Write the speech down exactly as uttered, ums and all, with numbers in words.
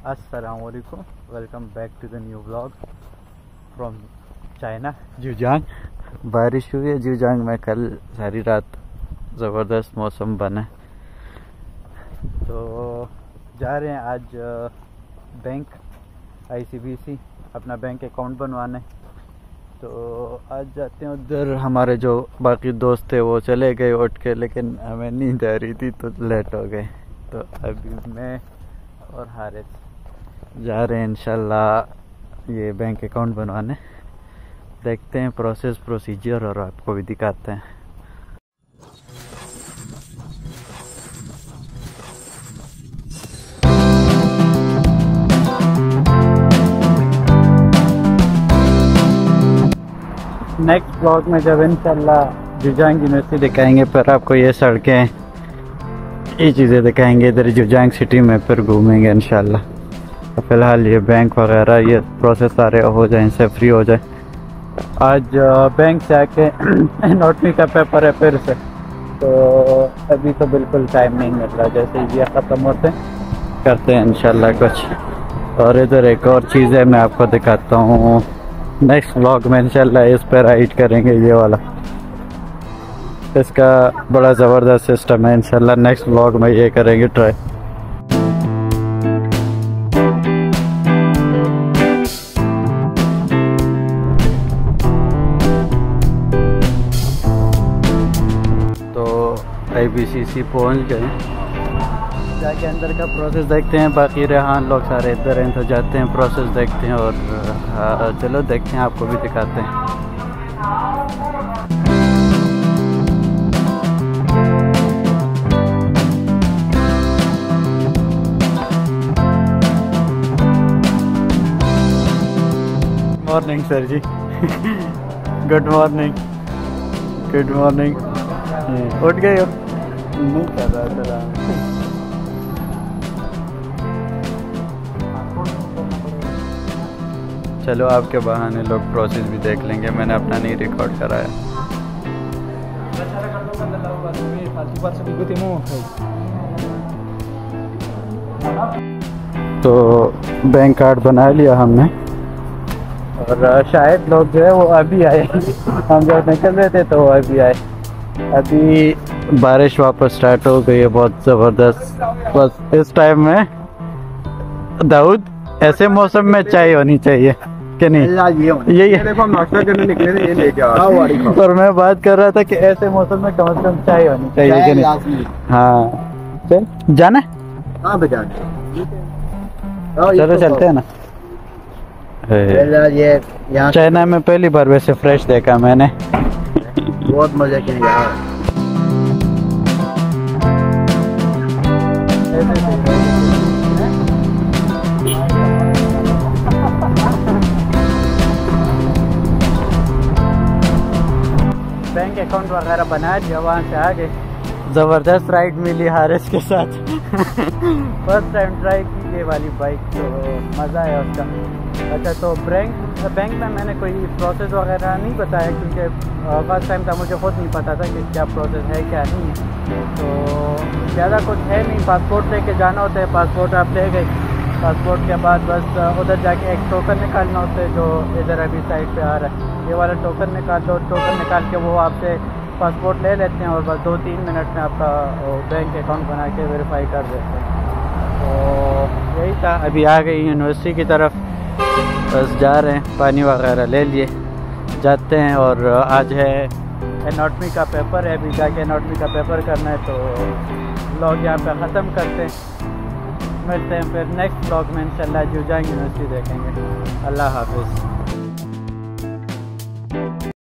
अस्सलामुअलैकुम, welcome back to the new vlog from China जुजांग। बारिश हुई है जुजांग में कल सारी रात, ज़बरदस्त मौसम बना। तो जा रहे हैं आज बैंक आईसीबीसी अपना बैंक अकाउंट बनवाने। तो आज जाते हैं उधर। हमारे जो बाकी दोस्त थे वो चले गए उठ के, लेकिन हमें नींद आ रही थी तो लेट हो गए। तो अभी मैं और हारिस जा रहे हैं इंशाल्लाह ये बैंक अकाउंट बनवाने। देखते हैं प्रोसेस प्रोसीजर और आपको भी दिखाते हैं। नेक्स्ट ब्लॉग में जब इंशाल्लाह जुजांग यूनिवर्सिटी दिखाएंगे, पर आपको ये सड़कें ये चीज़ें दिखाएंगे इधर जुजांग सिटी में, फिर घूमेंगे इंशाल्लाह। तो फ़िलहाल ये बैंक वगैरह ये प्रोसेस सारे हो जाए, इनसे फ्री हो जाए। आज बैंक से आके नोटरी का पेपर है फिर से, तो अभी तो बिल्कुल टाइम नहीं मिल रहा। जैसे ये ख़त्म होते करते हैं इंशाल्लाह कुछ। और इधर एक और चीज़ है, मैं आपको दिखाता हूँ नेक्स्ट व्लॉग में इंशाल्लाह। इस पर राइड करेंगे, ये वाला, इसका बड़ा ज़बरदस्त सिस्टम है। इंशाल्लाह नेक्स्ट व्लॉग में ये करेंगे ट्राई। तो आईबीसीसी पहुंच गए, जाके अंदर का प्रोसेस देखते हैं। बाकी रेहान लोग सारे इधर हैं, तो जाते हैं प्रोसेस देखते हैं। और आ, चलो देखते हैं, आपको भी दिखाते हैं। Morning sir ji. Good morning, good morning. उठ गए हो? नहीं कर रहा था। चलो आपके बहाने लोग प्रोसेस भी देख लेंगे, मैंने अपना नहीं रिकॉर्ड कराया। तो बैंक कार्ड बना लिया हमने, और शायद लोग जो है वो अभी आए। हम जब निकल रहे थे तो वो अभी आए। अभी बारिश वापस स्टार्ट हो गई है बहुत ज़बरदस्त। बस इस टाइम में दाऊद ऐसे मौसम में चाय होनी चाहिए कि नहीं? यही देखो, हम नाश्ता करने निकले थे, ये लेके आओ। और मैं बात कर रहा था कि ऐसे मौसम में कम से कम चाय होनी चाहिए कि नहीं? हाँ चल जाना है। हाँ बेटा चलो चलते हैं ना। ये चाइना में पहली बार वैसे फ्रेश देखा मैंने, बहुत मजा किया यार। बैंक अकाउंट वगैरह बना दिया, वहाँ से आ गए। ज़बरदस्त राइड मिली हारिस के साथ। फर्स्ट टाइम ट्राई की ये वाली बाइक, तो मज़ा आया उसका। अच्छा, तो बैंक बैंक में मैंने कोई प्रोसेस वगैरह नहीं बताया, क्योंकि फर्स्ट टाइम था, मुझे खुद नहीं पता था कि क्या प्रोसेस है क्या नहीं है। तो ज़्यादा कुछ है नहीं, पासपोर्ट लेके जाना होता है। पासपोर्ट आप ले गए, पासपोर्ट के बाद बस उधर जाके एक टोकन निकालना होता है, जो इधर अभी साइड पे आ रहा है। ये वाला टोकन निकाल लो, टोकन निकाल के वो आपसे पासपोर्ट ले लेते हैं, और बस दो तीन मिनट में आपका बैंक अकाउंट बना के वेरीफाई कर देते हैं। तो यही था। अभी आ गई यूनिवर्सिटी की तरफ, बस जा रहे हैं। पानी वगैरह ले लिए, जाते हैं। और आज है एनाटॉमी का पेपर है, अभी जाके एनाटॉमी का पेपर करना है। तो व्लॉग यहाँ पे ख़त्म करते हैं, मिलते हैं फिर नेक्स्ट व्लॉग में इंशाल्लाह जुजांग यूनिवर्सिटी देखेंगे। अल्लाह हाफिज़।